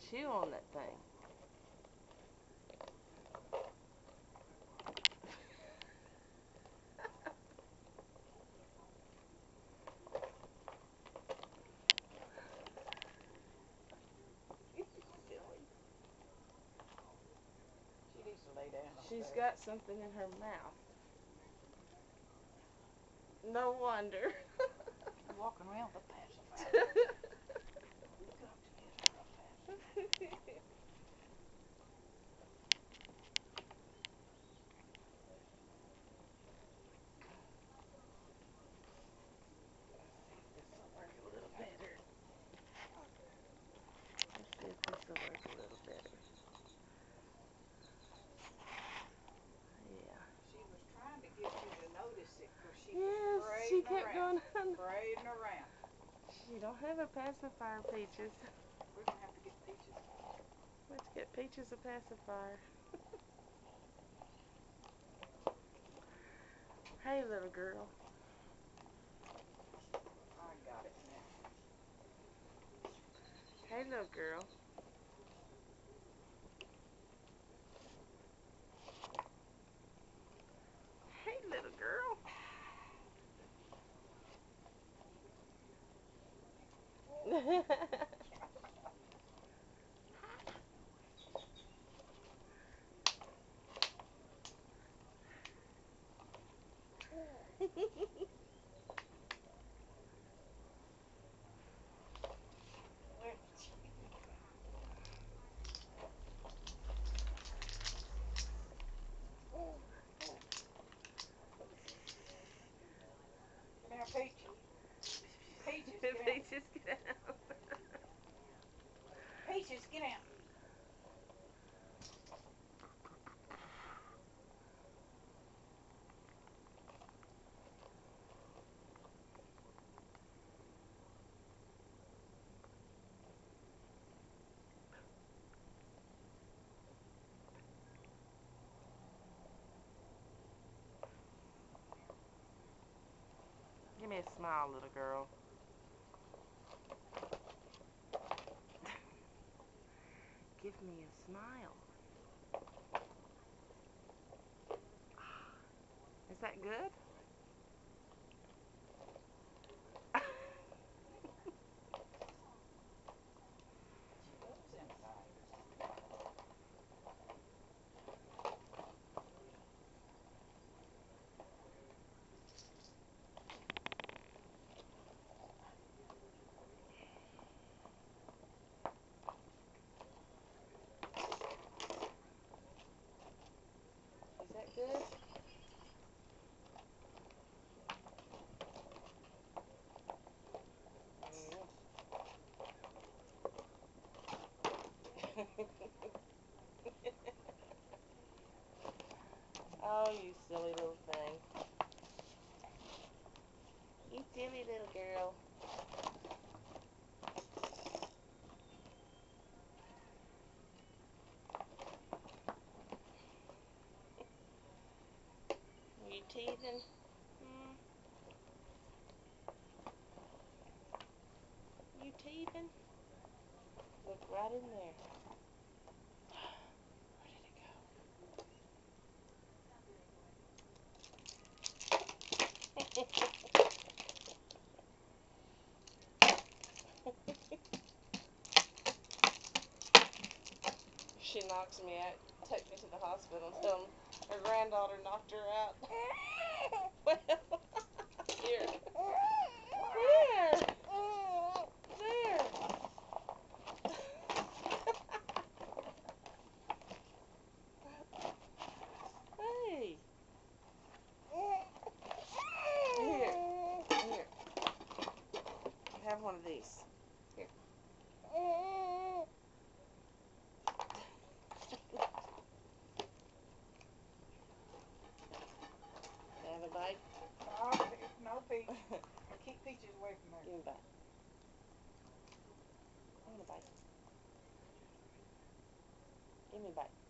chew on that thing. She needs to lay down. She's got something in her mouth. No wonder. Walking around with a pacifier. We've got to get her a pacifier. This will work a little better. Let's see if this will work a little better. Yeah. She was trying to get you to notice it because she Yes, was she parading kept around. going. Parading around. She don't have a pacifier, Peaches. We're going to have to get Peaches. Let's get Peaches a pacifier. Hey, little girl. I got it now. Hey, little girl. Hey, little girl. Now, Peach. Peaches, get out. Peaches, get out. Peaches, get out. Give me a smile, little girl. Give me a smile. Is that good? Is that good? Oh, you silly little thing. You silly little girl. Are you teething? You teething? Look right in there. Where did it go? She knocks me out, takes me to the hospital, and tell them her granddaughter knocked her out. Well, here. There. There. Hey. Here. Here. Have one of these. Here. Have a bite? No, Peach. Keep Peaches away from her. Give me a bite. I want a bite. Give me a bite.